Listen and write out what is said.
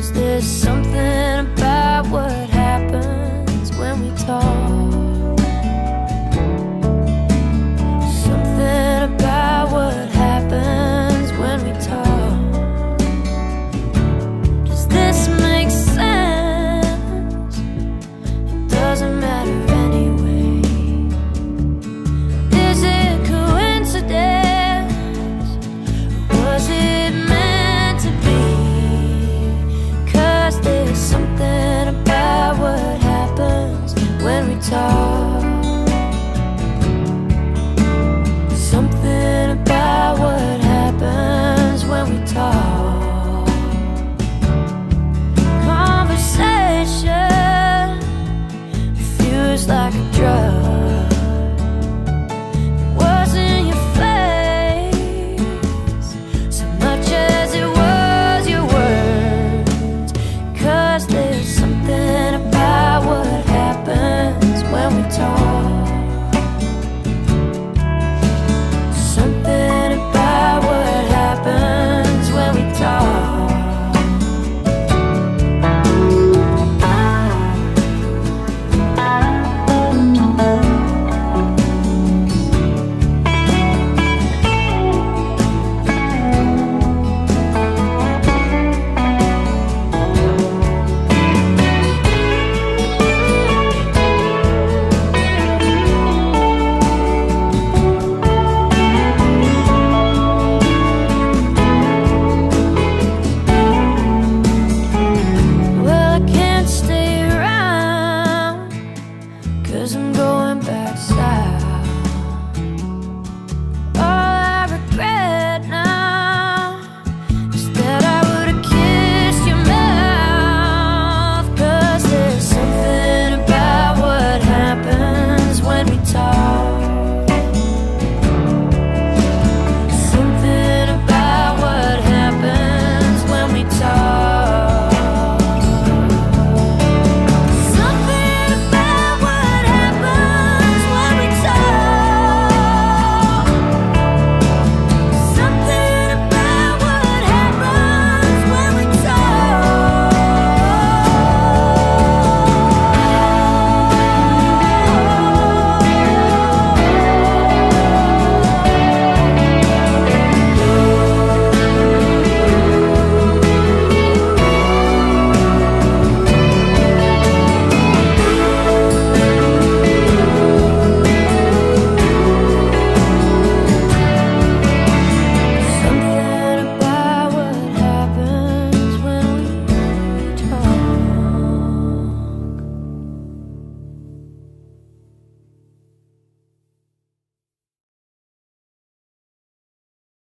There's something about what happens when we talk. Something about what happens when we talk. Does this make sense? It doesn't matter anyway. Is it coincidence? Or was it meant to be? There's something about what happens when we talk.